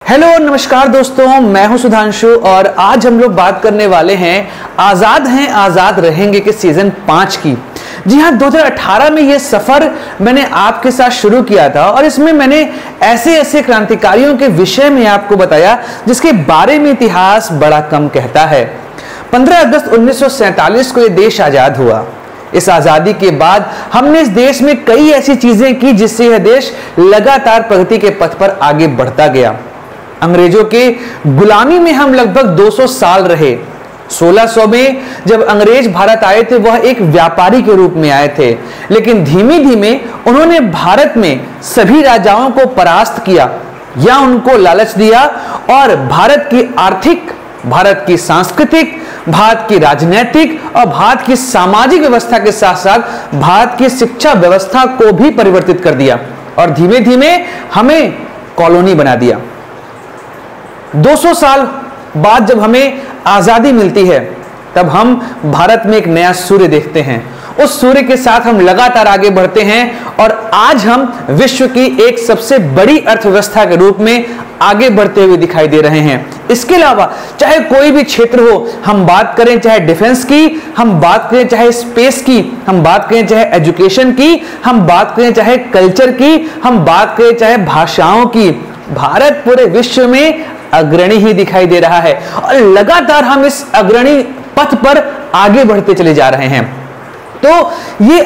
Hello नमस्कार दोस्तों, मैं हूं सुधांशु और आज हम लोग बात करने वाले हैं आजाद रहेंगे के सीजन 5 की। जी हां, 2018 में ये सफर मैंने आपके साथ शुरू किया था और इसमें मैंने ऐसे क्रांतिकारियों के विषय में आपको बताया जिसके बारे में इतिहास बड़ा कम कहता है। 15 अगस्त 1947 को ये देश आजाद हुआ। इस आजादी के बाद हमने इस देश में कई ऐसी चीजें की जिससे यह देश लगातार प्रगति के पथ पर आगे बढ़ता गया। अंग्रेजों के गुलामी में हम लगभग 200 साल रहे। 1600 में जब अंग्रेज भारत आए थे वह एक व्यापारी के रूप में आए थे, लेकिन धीमे धीमे उन्होंने भारत में सभी राजाओं को परास्त किया या उनको लालच दिया और भारत की आर्थिक, भारत की सांस्कृतिक, भारत की राजनीतिक और भारत की सामाजिक व्यवस्था के साथ साथ भारत की शिक्षा व्यवस्था को भी परिवर्तित कर दिया और धीमे धीमे हमें कॉलोनी बना दिया। 200 साल बाद जब हमें आजादी मिलती है तब हम भारत में एक नया सूर्य देखते हैं। उस सूर्य के साथ हम लगातार आगे बढ़ते हैं और आज हम विश्व की एक सबसे बड़ी अर्थव्यवस्था के रूप में आगे बढ़ते हुए दिखाई दे रहे हैं। इसके अलावा चाहे कोई भी क्षेत्र हो, हम बात करें चाहे डिफेंस की, हम बात करें चाहे स्पेस की, हम बात करें चाहे एजुकेशन की, हम बात करें चाहे कल्चर की, हम बात करें चाहे भाषाओं की, भारत पूरे विश्व में अग्रणी ही दिखाई दे रहा है और लगातार हम इस अग्रणी पथ पर आगे बढ़ते चले जा रहे हैं। तो ये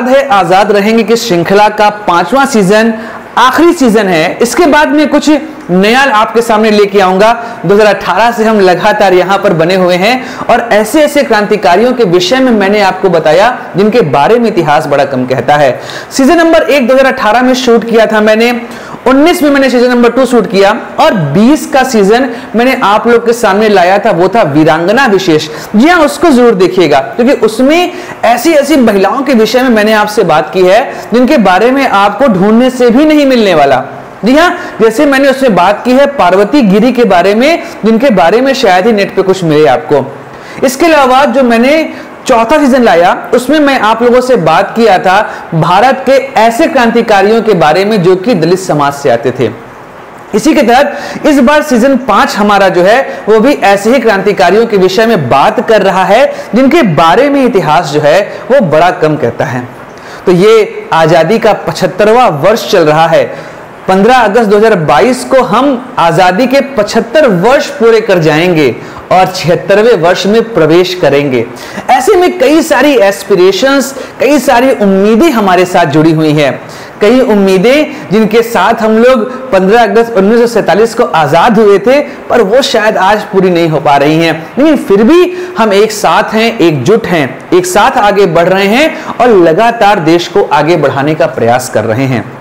आजाद रहेंगे कि श्रृंखला का 5वां सीजन आखिरी सीजन है। इसके बाद में कुछ नया आपके सामने लेके आऊंगा। 2018 से हम लगातार यहां पर बने हुए हैं और ऐसे क्रांतिकारियों के विषय में मैंने आपको बताया जिनके बारे में इतिहास बड़ा कम कहता है। सीजन नंबर 1 2018 में शूट किया था मैंने, 19 में मैंने सीजन नंबर 2 शूट किया और 20 का सीजन मैंने आप लोग के सामने लाया था, वो था वीरांगना विशेष। जी हाँ, उसको जरूर देखिएगा क्योंकि उसमें ऐसी महिलाओं के विषय में मैंने आपसे बात की है जिनके बारे में आपको ढूंढने से भी नहीं मिलने वाला। जी हाँ, जैसे मैंने उसमें बात की है पार्वती गिरी के बारे में, जिनके बारे में शायद ही नेट पे कुछ मिले आपको। इसके अलावा जो मैंने 4था सीजन लाया उसमें मैं आप लोगों से बात किया था भारत के ऐसे क्रांतिकारियों के बारे में जो कि दलित समाज से आते थे। इसी के तहत इस बार सीजन 5 हमारा जो है वो भी ऐसे ही क्रांतिकारियों के विषय में बात कर रहा है जिनके बारे में इतिहास जो है वो बड़ा कम कहता है। तो ये आजादी का 75वां वर्ष चल रहा है। 15 अगस्त 2022 को हम आजादी के 75 वर्ष पूरे कर जाएंगे और 76वें वर्ष में प्रवेश करेंगे। ऐसे में कई सारी एस्पिरेशंस, कई सारी उम्मीदें हमारे साथ जुड़ी हुई हैं। कई उम्मीदें जिनके साथ हम लोग 15 अगस्त 1947 को आजाद हुए थे पर वो शायद आज पूरी नहीं हो पा रही हैं, लेकिन फिर भी हम एक साथ हैं, एकजुट हैं, एक साथ आगे बढ़ रहे हैं और लगातार देश को आगे बढ़ाने का प्रयास कर रहे हैं।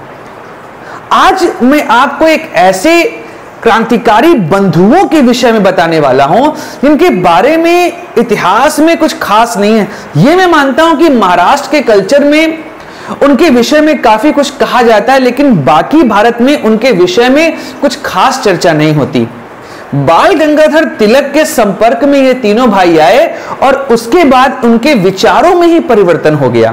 आज मैं आपको एक ऐसे क्रांतिकारी बंधुओं के विषय में बताने वाला हूं जिनके बारे में इतिहास में कुछ खास नहीं है। यह मैं मानता हूं कि महाराष्ट्र के कल्चर में उनके विषय में काफी कुछ कहा जाता है, लेकिन बाकी भारत में उनके विषय में कुछ खास चर्चा नहीं होती। बाल गंगाधर तिलक के संपर्क में ये तीनों भाई आए और उसके बाद उनके विचारों में ही परिवर्तन हो गया।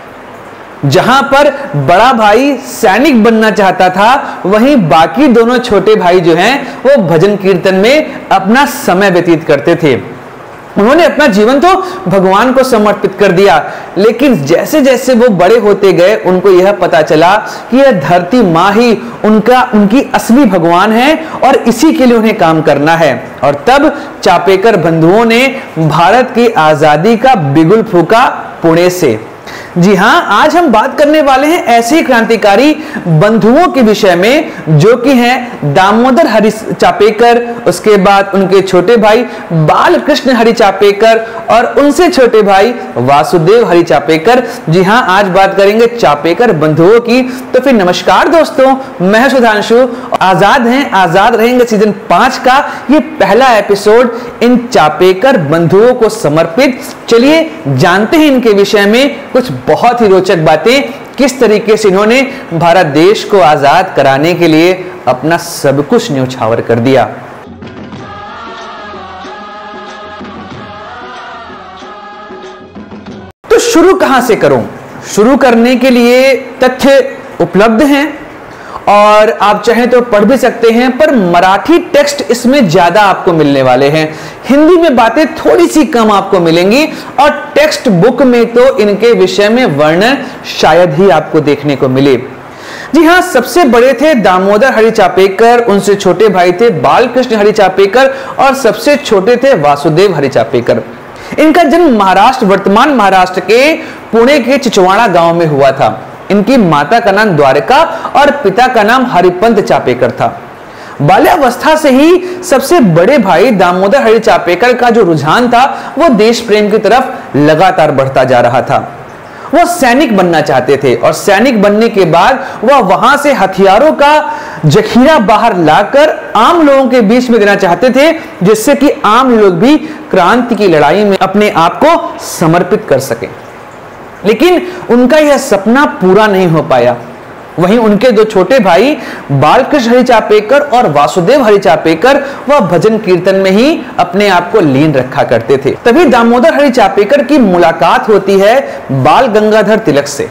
जहां पर बड़ा भाई सैनिक बनना चाहता था, वहीं बाकी दोनों छोटे भाई जो हैं वो भजन कीर्तन में अपना समय व्यतीत करते थे। उन्होंने अपना जीवन तो भगवान को समर्पित कर दिया, लेकिन जैसे जैसे वो बड़े होते गए उनको यह पता चला कि यह धरती माँ ही उनकी असली भगवान है और इसी के लिए उन्हें काम करना है। और तब चापेकर बंधुओं ने भारत की आजादी का बिगुल फूंका पुणे से। जी हां, आज हम बात करने वाले हैं ऐसे क्रांतिकारी बंधुओं के विषय में जो कि हैं दामोदर हरि चापेकर, उसके बाद उनके छोटे भाई बालकृष्ण हरि चापेकर और उनसे छोटे भाई वासुदेव हरि चापेकर। जी हां, आज बात करेंगे चापेकर बंधुओं की। तो फिर नमस्कार दोस्तों, मैं सुधांशु, आजाद रहेंगे सीजन 5 का ये पहला एपिसोड इन चापेकर बंधुओं को समर्पित। चलिए जानते हैं इनके विषय में कुछ बहुत ही रोचक बातें, किस तरीके से इन्होंने भारत देश को आजाद कराने के लिए अपना सब कुछ न्यौछावर कर दिया। तो शुरू कहां से करूं? शुरू करने के लिए तथ्य उपलब्ध हैं और आप चाहें तो पढ़ भी सकते हैं, पर मराठी टेक्स्ट इसमें ज्यादा आपको मिलने वाले हैं। हिंदी में बातें थोड़ी सी कम आपको मिलेंगी और टेक्स्ट बुक में तो इनके विषय में वर्णन शायद ही आपको देखने को मिले। जी हाँ, सबसे बड़े थे दामोदर हरि चापेकर, उनसे छोटे भाई थे बालकृष्ण हरि चापेकर और सबसे छोटे थे वासुदेव हरि चापेकर। इनका जन्म महाराष्ट्र, वर्तमान महाराष्ट्र के पुणे के चिचवाड़ा गांव में हुआ था। इनकी माता का नाम द्वारका और पिता का नाम हरिपंत चापेकर था। बाल्यावस्था से ही सबसे बड़े भाई दामोदर हरि चापेकर का जो रुझान था वो देश प्रेम की तरफ लगातार बढ़ता जा रहा था। वो सैनिक बनना चाहते थे और सैनिक बनने के बाद वह वहां से हथियारों का जखीरा बाहर लाकर आम लोगों के बीच में देना चाहते थे, जिससे कि आम लोग भी क्रांति की लड़ाई में अपने आप को समर्पित कर सकें। लेकिन उनका यह सपना पूरा नहीं हो पाया। वहीं उनके दो छोटे भाई बालकृष्ण हरि चापेकर और वासुदेव हरि चापेकर वह भजन कीर्तन में ही अपने आप को लीन रखा करते थे। तभी दामोदर हरि चापेकर की मुलाकात होती है बाल गंगाधर तिलक से।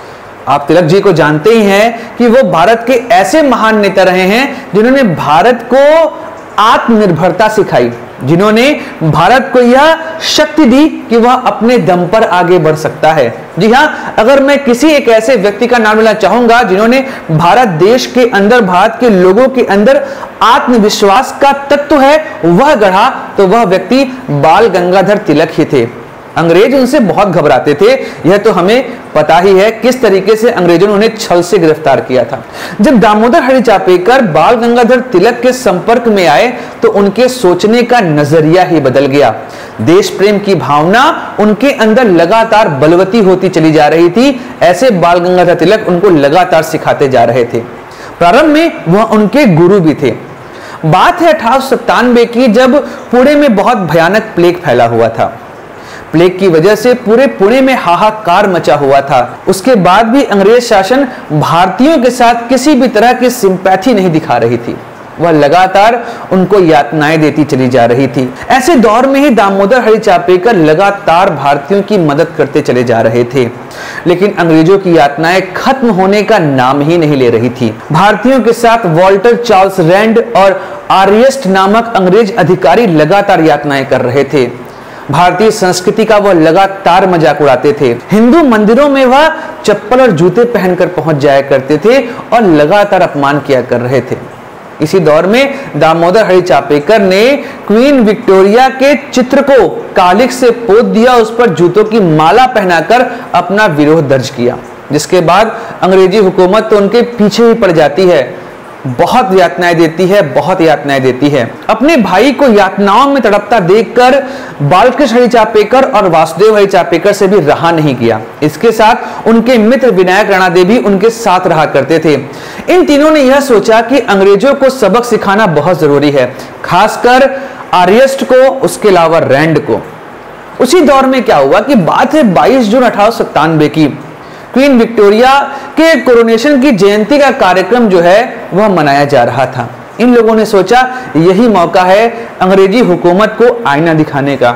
आप तिलक जी को जानते ही हैं कि वो भारत के ऐसे महान नेता रहे हैं जिन्होंने भारत को आत्मनिर्भरता सिखाई, जिन्होंने भारत को यह शक्ति दी कि वह अपने दम पर आगे बढ़ सकता है। जी हाँ, अगर मैं किसी एक ऐसे व्यक्ति का नाम लेना चाहूंगा जिन्होंने भारत देश के अंदर, भारत के लोगों के अंदर आत्मविश्वास का तत्व है वह गढ़ा, तो वह व्यक्ति बाल गंगाधर तिलक ही थे। अंग्रेज उनसे बहुत घबराते थे, यह तो हमें पता ही है किस तरीके से अंग्रेजों ने उन्हें छल से गिरफ्तार किया था। जब दामोदर हरि चापेकर बाल गंगाधर तिलक के संपर्क में आए तो उनके सोचने का नजरिया ही बदल गया। देश प्रेम की भावना उनके अंदर लगातार बलवती होती चली जा रही थी। ऐसे बाल गंगाधर तिलक उनको लगातार सिखाते जा रहे थे। प्रारंभ में वह उनके गुरु भी थे। बात है 1897 की, जब पुणे में बहुत भयानक प्लेग फैला हुआ था। प्लेग की वजह से पूरे पुणे में हाहाकार मचा हुआ था। उसके बाद भी अंग्रेज शासन भारतीयों के साथ किसी भी तरह की सिंपैथी नहीं दिखा रही थी। वह लगातार उनको यातनाएं देती चली जा रही थी। ऐसे दौर में ही दामोदर हरि चापेकर लगातार भारतीयों की मदद करते चले जा रहे थे, लेकिन अंग्रेजों की यातनाएं खत्म होने का नाम ही नहीं ले रही थी। भारतीयों के साथ वॉल्टर चार्ल्स रैंड और आर्यस्ट नामक अंग्रेज अधिकारी लगातार यातनाएं कर रहे थे। भारतीय संस्कृति का वह लगातार मजाक उड़ाते थे। हिंदू मंदिरों में वह चप्पल और जूते पहनकर पहुंच जाया करते थे और लगातार अपमान किया कर रहे थे। इसी दौर में दामोदर हरि चापेकर ने क्वीन विक्टोरिया के चित्र को कालिख से पोत दिया, उस पर जूतों की माला पहनाकर अपना विरोध दर्ज किया, जिसके बाद अंग्रेजी हुकूमत तो उनके पीछे ही पड़ जाती है। बहुत यातनाएं देती है, बहुत यातनाएं देती है। अपने भाई को यातनाओं में तड़पता देखकर बालकृष्ण हरि चापेकर और वासुदेव हरि चापेकर से भी रहा नहीं गया। इसके साथ उनके मित्र विनायक राणादे भी उनके साथ रहा करते थे। इन तीनों ने यह सोचा कि अंग्रेजों को सबक सिखाना बहुत जरूरी है, खासकर आर्यस्ट को, उसके अलावा रैंड को। उसी दौर में क्या हुआ कि बात है 22 जून 1897 की, क्वीन विक्टोरिया के कोरोनेशन की जयंती का कार्यक्रम जो है वह मनाया जा रहा था। इन लोगों ने सोचा यही मौका है अंग्रेजी हुकूमत को आईना दिखाने का।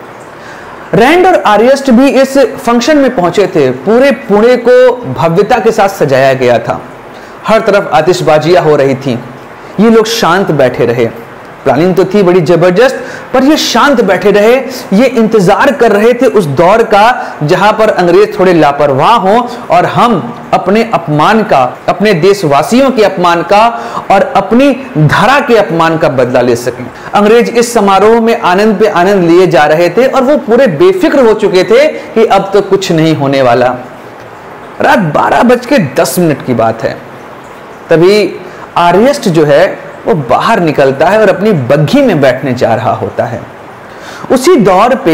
रैंड और आर्यस्ट भी इस फंक्शन में पहुंचे थे। पूरे पुणे को भव्यता के साथ सजाया गया था। हर तरफ आतिशबाजियां हो रही थीं। ये लोग शांत बैठे रहे। प्लानिंग तो थी बड़ी जबरदस्त, पर ये शांत बैठे रहे। ये इंतजार कर रहे थे उस दौर का जहां पर अंग्रेज थोड़े लापरवाह हों और हम अपने अपमान का, अपने देशवासियों के अपमान का और अपनी धरा के अपमान का बदला ले सकें। अंग्रेज इस समारोह में आनंद पे आनंद लिए जा रहे थे और वो पूरे बेफिक्र हो चुके थे कि अब तो कुछ नहीं होने वाला। रात 12:10 की बात है। तभी आर्यस्ट जो है वो बाहर निकलता है और अपनी बग्घी में बैठने जा रहा होता है। उसी दौर पे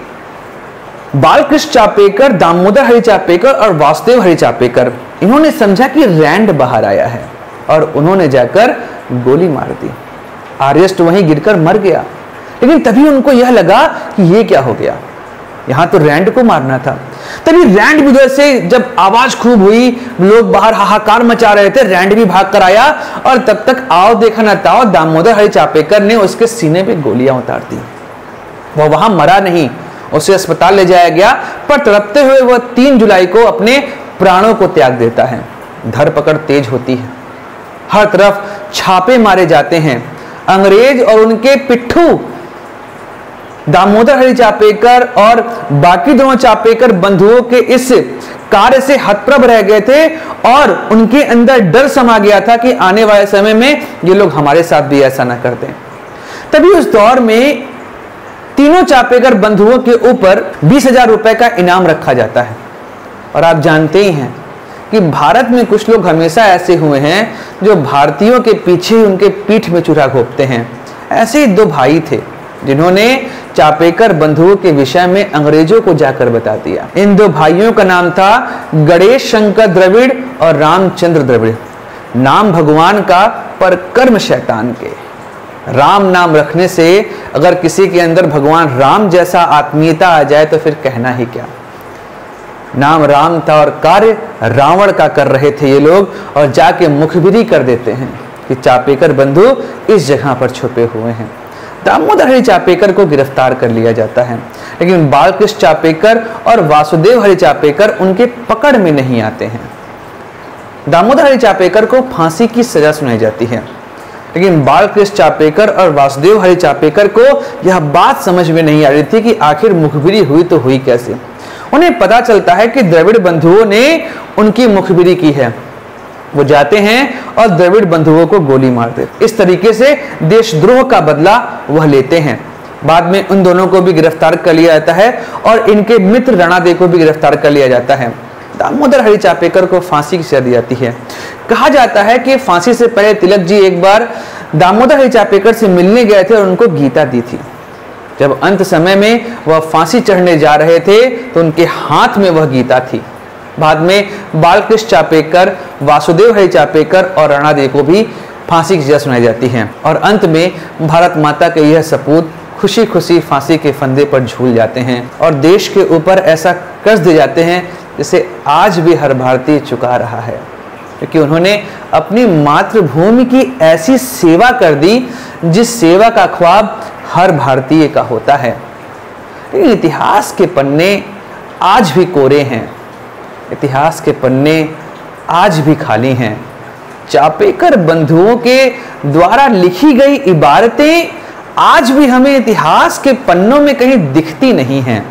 बालकृष्ण चापेकर, दामोदर हरि चापेकर और वासुदेव हरि चापेकर, इन्होंने समझा कि रैंड बाहर आया है और उन्होंने जाकर गोली मार दी। आर्यस्ट वहीं गिरकर मर गया, लेकिन तभी उनको यह लगा कि ये क्या हो गया, यहां तो रैंड को मारना था। तभी रैंड भी उधर से जब आवाज खूब हुई, लोग बाहर हाहाकार मचा रहे थे, रैंड भी भाग कर आया और तब तक आओ देखा न ताओ दामोदर हरि चापेकर ने उसके सीने पे गोलियां उतार दी। वह वहां मरा नहीं, उसे अस्पताल ले जाया गया, पर तड़पते हुए वह 3 जुलाई को अपने प्राणों को त्याग देता है। धरपकड़ तेज होती है। हर तरफ छापे मारे जाते हैं। अंग्रेज और उनके पिट्ठू दामोदर हरि चापेकर और बाकी दोनों चापेकर बंधुओं के इस कार्य से हतप्रभ रह गए थे और उनके अंदर डर समा गया था कि आने वाले समय में ये लोग हमारे साथ भी ऐसा ना कर दें। तभी उस दौर में तीनों चापेकर बंधुओं के ऊपर 20,000 रुपए का इनाम रखा जाता है। और आप जानते ही हैं कि भारत में कुछ लोग हमेशा ऐसे हुए हैं जो भारतीयों के पीछे उनके पीठ में चूल्हा घोंपते हैं। ऐसे ही दो भाई थे जिन्होंने चापेकर बंधुओं के विषय में अंग्रेजों को जाकर बता दिया। इन दो भाइयों का नाम था गणेश शंकर द्रविड़ और रामचंद्र द्रविड़। नाम भगवान का पर कर्म शैतान के। राम नाम रखने से अगर किसी के अंदर भगवान राम जैसा आत्मीयता आ जाए तो फिर कहना ही क्या। नाम राम था और कार्य रावण का कर रहे थे ये लोग, और जाके मुखबिरी कर देते हैं कि चापेकर बंधु इस जगह पर छुपे हुए हैं। दामोदर हरि चापेकर को गिरफ्तार कर लिया जाता है, लेकिन बालकृष्ण चापेकर और वासुदेव हरि चापेकर उनके पकड़ में नहीं आते हैं। दामोदर हरि चापेकर को फांसी की सजा सुनाई जाती है, लेकिन बालकृष्ण चापेकर और वासुदेव हरि चापेकर को यह बात समझ में नहीं आ रही थी कि आखिर मुखबिरी हुई तो हुई कैसे। उन्हें पता चलता है कि द्रविड़ बंधुओं ने उनकी मुखबिरी की है। वो जाते हैं और द्रविड़ बंधुओं को गोली मार देते। इस तरीके से देशद्रोह का बदला वह लेते हैं। बाद में उन दोनों को भी गिरफ्तार कर लिया जाता है और इनके मित्र रणादेव को भी गिरफ्तार कर लिया जाता है। दामोदर हरि चापेकर को फांसी की सजा दी जाती है। कहा जाता है कि फांसी से पहले तिलक जी एक बार दामोदर हरि चापेकर से मिलने गए थे और उनको गीता दी थी। जब अंत समय में वह फांसी चढ़ने जा रहे थे तो उनके हाथ में वह गीता थी। बाद में बालकृष्ण चापेकर, वासुदेव हरि चापेकर और रणादेव को भी फांसी की सजा सुनाई जाती है और अंत में भारत माता के यह सपूत खुशी खुशी फांसी के फंदे पर झूल जाते हैं और देश के ऊपर ऐसा कर्ज दे जाते हैं जिसे आज भी हर भारतीय चुका रहा है, क्योंकि उन्होंने अपनी मातृभूमि की ऐसी सेवा कर दी जिस सेवा का ख्वाब हर भारतीय का होता है। लेकिन इतिहास के पन्ने आज भी कोरे हैं, इतिहास के पन्ने आज भी खाली हैं। चापेकर बंधुओं के द्वारा लिखी गई इबारतें आज भी हमें इतिहास के पन्नों में कहीं दिखती नहीं हैं।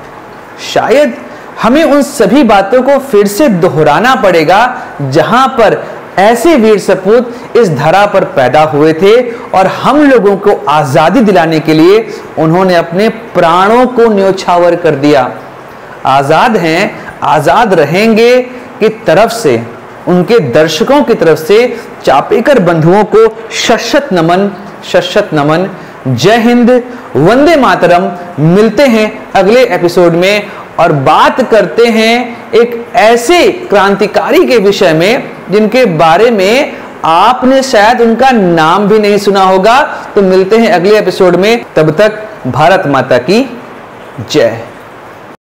शायद हमें उन सभी बातों को फिर से दोहराना पड़ेगा जहां पर ऐसे वीर सपूत इस धरा पर पैदा हुए थे और हम लोगों को आजादी दिलाने के लिए उन्होंने अपने प्राणों को न्योछावर कर दिया। आजाद हैं, आजाद रहेंगे की तरफ से, उनके दर्शकों की तरफ से चापेकर बंधुओं को शत नमन, शत नमन। जय हिंद, वंदे मातरम। मिलते हैं अगले एपिसोड में और बात करते हैं एक ऐसे क्रांतिकारी के विषय में जिनके बारे में आपने शायद उनका नाम भी नहीं सुना होगा। तो मिलते हैं अगले एपिसोड में, तब तक भारत माता की जय।